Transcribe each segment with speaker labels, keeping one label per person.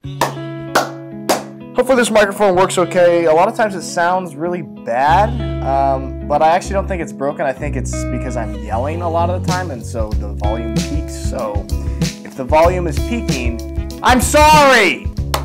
Speaker 1: Hopefully this microphone works okay. A lot of times it sounds really bad, but I actually don't think it's broken. I think it's because I'm yelling a lot of the time, and so the volume peaks. So if the volume is peaking, I'm sorry!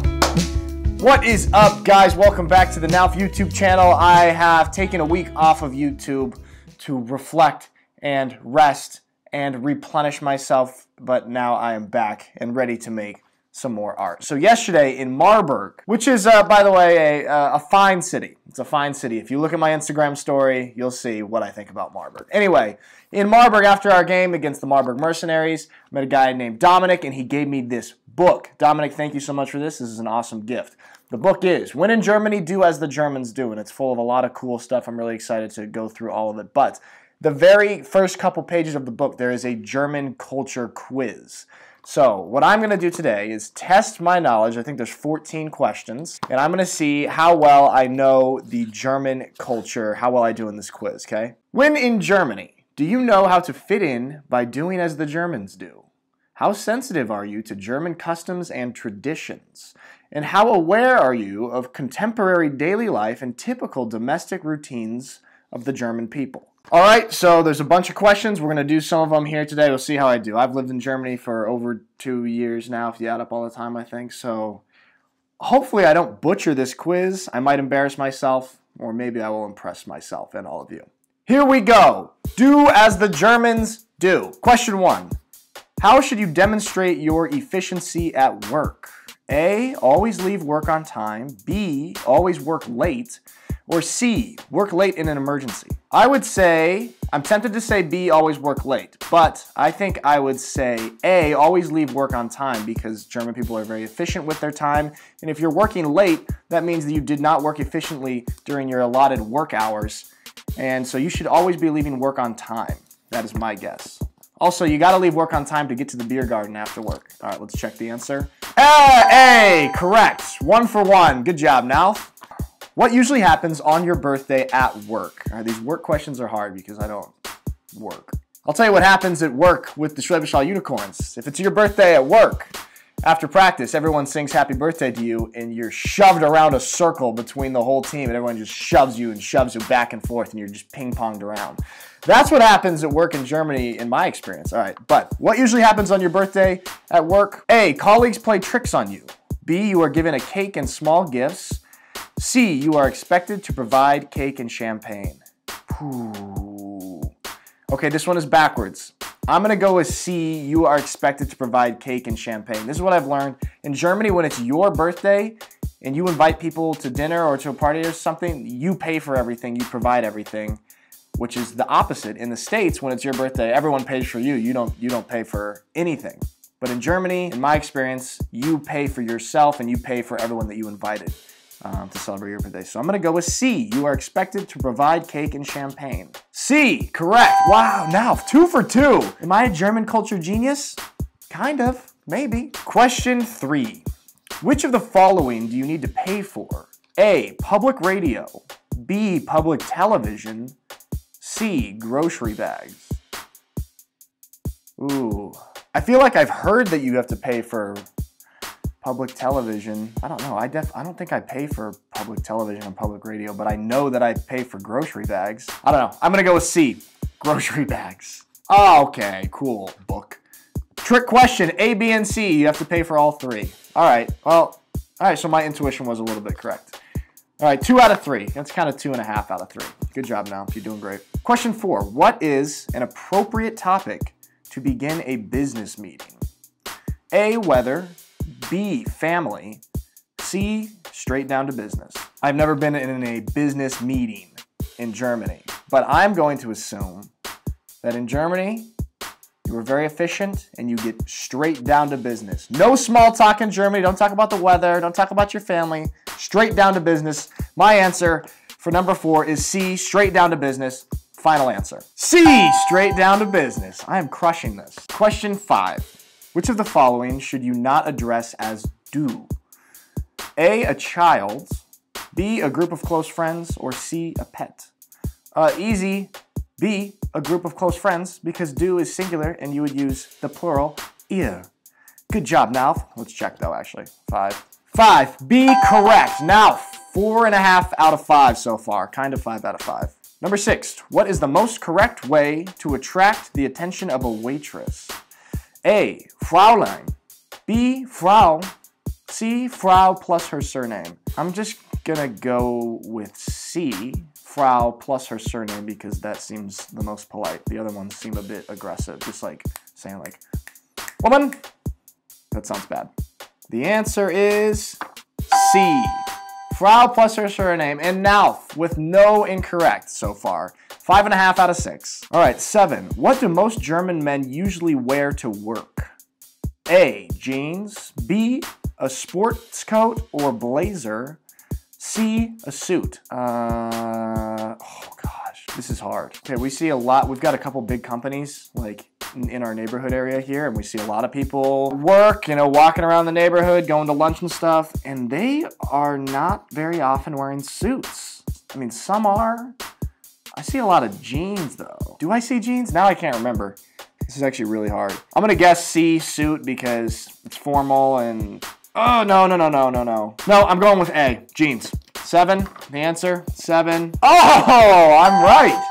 Speaker 1: What is up, guys? Welcome back to the Nalf YouTube channel. I have taken a week off of YouTube to reflect and rest and replenish myself, but now I am back and ready to make some more art. So yesterday in Marburg, which is, by the way, a fine city. It's a fine city. If you look at my Instagram story, you'll see what I think about Marburg. Anyway, in Marburg, after our game against the Marburg Mercenaries, I met a guy named Dominic, and he gave me this book. Dominic, thank you so much for this. This is an awesome gift. The book is When in Germany, Do as the Germans Do, and it's full of a lot of cool stuff. I'm really excited to go through all of it. But the very first couple pages of the book, there is a German culture quiz. So what I'm going to do today is test my knowledge. I think there's 14 questions, and I'm going to see how well I know the German culture, how well I do in this quiz, okay? When in Germany, do you know how to fit in by doing as the Germans do? How sensitive are you to German customs and traditions? And how aware are you of contemporary daily life and typical domestic routines of the German people? All right, so there's a bunch of questions. We're going to do some of them here today. We'll see how I do. I've lived in Germany for over 2 years now, if you add up all the time, I think. So hopefully I don't butcher this quiz. I might embarrass myself, or maybe I will impress myself and all of you. Here we go. Do as the Germans do. Question 1. How should you demonstrate your efficiency at work? A, always leave work on time. B, always work late. Or C, work late in an emergency. I would say, I'm tempted to say B, always work late, but I think I would say A, always leave work on time, because German people are very efficient with their time, and if you're working late, that means that you did not work efficiently during your allotted work hours, and so you should always be leaving work on time. That is my guess. Also, you gotta leave work on time to get to the beer garden after work. All right, let's check the answer. A, correct. 1 for 1. Good job, Nalf. What usually happens on your birthday at work? All right, these work questions are hard because I don't work. I'll tell you what happens at work with the Schwäbisch Hall Unicorns. If it's your birthday at work, after practice, everyone sings happy birthday to you, and you're shoved around a circle between the whole team, and everyone just shoves you back and forth, and you're just ping-ponged around. That's what happens at work in Germany, in my experience. All right, but what usually happens on your birthday at work? A, colleagues play tricks on you. B, you are given a cake and small gifts. C, you are expected to provide cake and champagne. Ooh. Okay, this one is backwards. I'm going to go with C, you are expected to provide cake and champagne. This is what I've learned. In Germany, when it's your birthday and you invite people to dinner or to a party or something, you pay for everything, you provide everything, which is the opposite. In the States, when it's your birthday, everyone pays for you. You don't pay for anything. But in Germany, in my experience, you pay for yourself and you pay for everyone that you invited to celebrate your birthday. So I'm going to go with C. You are expected to provide cake and champagne. C, correct. Wow, now 2 for 2. Am I a German culture genius? Kind of, maybe. Question 3. Which of the following do you need to pay for? A, public radio. B, public television. C, grocery bags. Ooh, I feel like I've heard that you have to pay for public television. I don't know. I don't think I pay for public television and public radio, but I know that I pay for grocery bags. I don't know. I'm going to go with C, grocery bags. Oh, okay, cool. Book. Trick question, A, B, and C. You have to pay for all 3. All right, well, all right, so my intuition was a little bit correct. All right, 2 out of 3. That's kind of 2.5 out of 3. Good job, now. You're doing great. Question 4. What is an appropriate topic to begin a business meeting? A, weather. B, family. C, straight down to business. I've never been in a business meeting in Germany, but I'm going to assume that in Germany, you are very efficient and you get straight down to business. No small talk in Germany. Don't talk about the weather. Don't talk about your family. Straight down to business. My answer for number 4 is C, straight down to business. Final answer. C, straight down to business. I am crushing this. Question 5. Which of the following should you not address as do? A, a child. B, a group of close friends. Or C, a pet. Easy. B, a group of close friends, because do is singular and you would use the plural ihr. Good job, Nauf. Let's check though, actually. 5. 5. B, correct. Nauf, 4.5 out of 5 so far. Kind of 5 out of 5. Number 6. What is the most correct way to attract the attention of a waitress? A, Fraulein. B, Frau. C, Frau plus her surname. I'm just gonna go with C, Frau plus her surname, because that seems the most polite. The other ones seem a bit aggressive, just like saying like, woman. That sounds bad. The answer is C, Frau plus her surname, and Nauf with no incorrect so far. 5.5 out of 6. All right, 7. What do most German men usually wear to work? A, jeans. B, a sports coat or blazer. C, a suit. Oh gosh, this is hard. Okay, we see a lot. We've got a couple big companies like in our neighborhood area here, and we see a lot of people work, you know, walking around the neighborhood, going to lunch and stuff, and they are not very often wearing suits. I mean, some are. I see a lot of jeans though. Do I see jeans? Now I can't remember. This is actually really hard. I'm gonna guess C, suit, because it's formal and... Oh, no. No, I'm going with A, jeans. 7, the answer, 7. Oh, I'm right.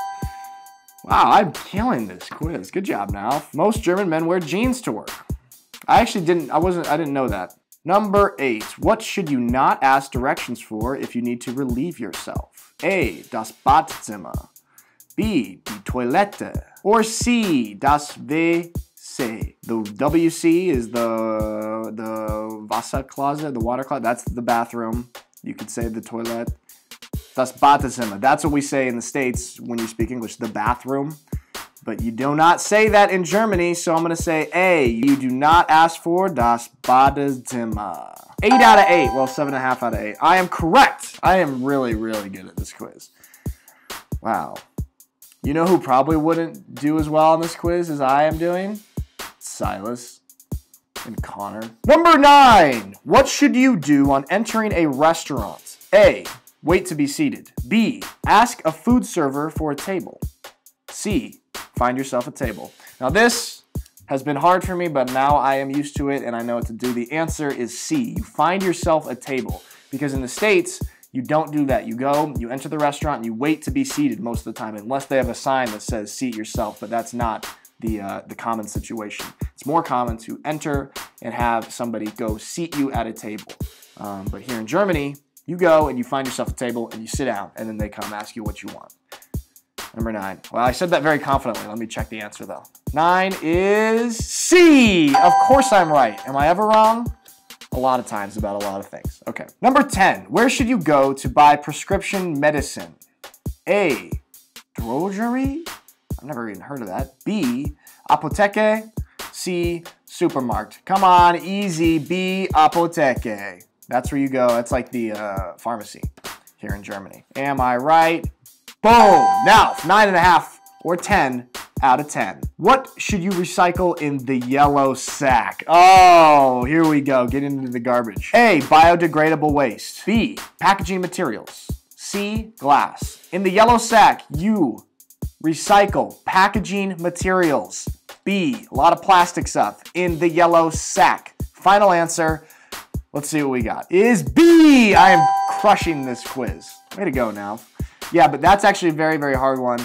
Speaker 1: Wow, I'm killing this quiz. Good job, now. Most German men wear jeans to work. I didn't know that. Number 8, what should you not ask directions for if you need to relieve yourself? A, das Badezimmer. B, die Toilette. Or C, das WC. The WC is the Wasserklose, the water closet. That's the bathroom. You could say the toilet. Das Badezimmer. That's what we say in the States when you speak English, the bathroom. But you do not say that in Germany, so I'm going to say A. You do not ask for das Badezimmer. 8 out of 8. Well, 7.5 out of 8. I am correct. I am really, really good at this quiz. Wow. You know who probably wouldn't do as well on this quiz as I am doing? Silas and Connor. Number 9. What should you do on entering a restaurant? A, wait to be seated. B, ask a food server for a table. C, find yourself a table. Now this has been hard for me, but now I am used to it and I know what to do. The answer is C, you find yourself a table. Because in the States, you don't do that. You go, you enter the restaurant, and you wait to be seated most of the time, unless they have a sign that says seat yourself, but that's not the common situation. It's more common to enter and have somebody go seat you at a table. But here in Germany, you go and you find yourself a table and you sit down, and then they come ask you what you want. Number 9. Well, I said that very confidently. Let me check the answer, though. 9 is C. Of course I'm right. Am I ever wrong? A lot of times about a lot of things. Okay. Number 10. Where should you go to buy prescription medicine? A, drogerie? I've never even heard of that. B, apotheke. C, supermarket. Come on, easy. B, apotheke. That's where you go. That's like the pharmacy here in Germany. Am I right? Boom! Now, 9.5 or 10 out of 10. What should you recycle in the yellow sack? Oh, here we go. Get into the garbage. A, biodegradable waste. B, packaging materials. C, glass. In the yellow sack, you recycle packaging materials. B, a lot of plastic stuff in the yellow sack. Final answer. Let's see what we got. Is B. I am crushing this quiz. Way to go, now. Yeah, but that's actually a very, very hard one.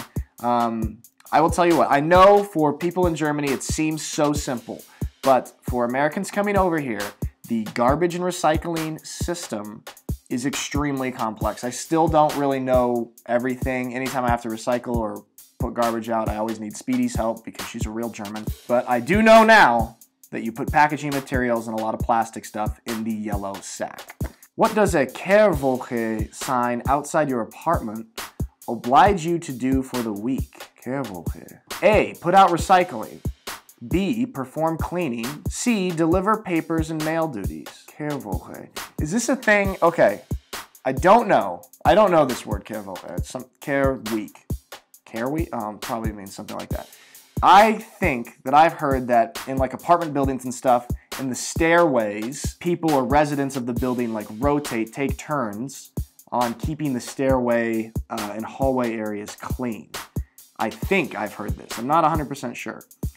Speaker 1: I will tell you what, I know for people in Germany it seems so simple, but for Americans coming over here, the garbage and recycling system is extremely complex. I still don't really know everything. Anytime I have to recycle or put garbage out, I always need Speedy's help because she's a real German. But I do know now that you put packaging materials and a lot of plastic stuff in the yellow sack. What does a Kehrwoche sign outside your apartment oblige you to do for the week? Kehrwoche. A, put out recycling. B, perform cleaning. C, deliver papers and mail duties. Kehrwoche. Is this a thing? Okay, I don't know. I don't know this word, Kehrwoche. It's some Kehrweek. Kehrweek? Probably means something like that. I think that I've heard that in like apartment buildings and stuff, in the stairways, people or residents of the building like rotate, take turns on keeping the stairway and hallway areas clean. I think I've heard this. I'm not 100% sure.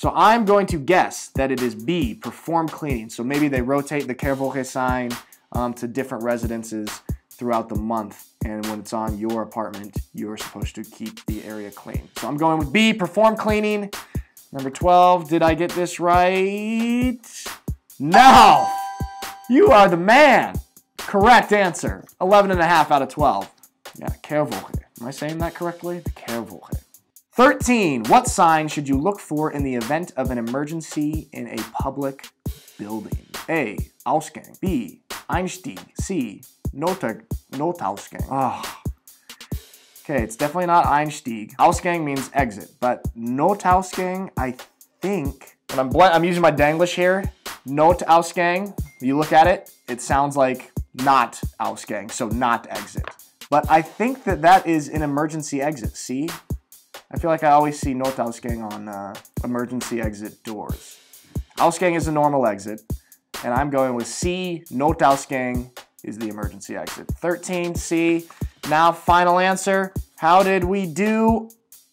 Speaker 1: So I'm going to guess that it is B, perform cleaning. So maybe they rotate the Quelle Volée sign to different residences throughout the month. And when it's on your apartment, you're supposed to keep the area clean. So I'm going with B, perform cleaning. Number 12, did I get this right? No! You are the man! Correct answer. 11.5 out of 12. Yeah, Quelle Volée. Am I saying that correctly? The Quelle Volée. 13. What sign should you look for in the event of an emergency in a public building? A. Ausgang. B. Einstieg. C. Notausgang. Oh. Okay, it's definitely not Einstieg. Ausgang means exit, but Notausgang, I think, and I'm using my Danglish here. Notausgang, you look at it, it sounds like not Ausgang, so not exit. But I think that is an emergency exit. See? I feel like I always see Notausgang on emergency exit doors. Ausgang is a normal exit, and I'm going with C. Notausgang is the emergency exit. 13, C. Now, final answer. How did we do?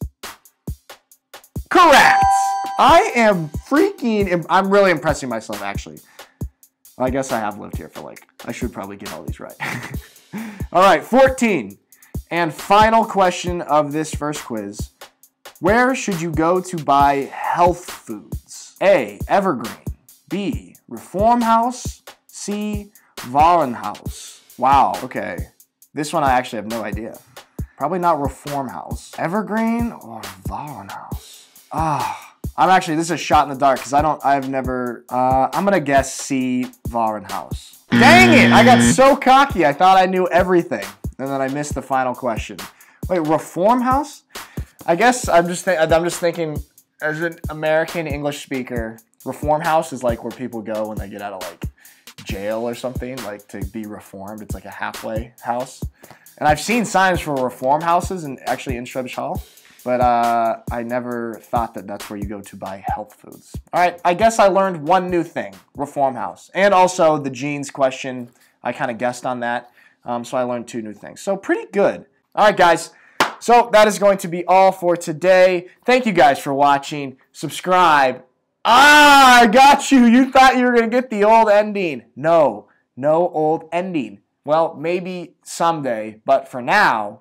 Speaker 1: Correct! I am I'm really impressing myself, actually. Well, I guess I have lived here for I should probably get all these right. All right, 14. And final question of this first quiz. Where should you go to buy health foods? A. Evergreen. B. Reform House. C. Warenhaus. Wow, okay. This one I actually have no idea. Probably not Reform House. Evergreen or Warenhaus? This is a shot in the dark because I'm gonna guess C. Warenhaus. Dang it! I got so cocky. I thought I knew everything. And then I missed the final question. Wait, Reform House? I guess I'm just thinking, as an American English speaker, Reform House is like where people go when they get out of jail or something, to be reformed. It's like a halfway house. And I've seen signs for reform houses in Schwäbisch Hall, but I never thought that that's where you go to buy health foods. All right, I guess I learned one new thing, Reform House. And also the jeans question, I kind of guessed on that. So I learned 2 new things. So pretty good. All right, guys. So that is going to be all for today. Thank you guys for watching. Subscribe. I got you. You thought you were going to get the old ending. No old ending. Well, maybe someday, but for now...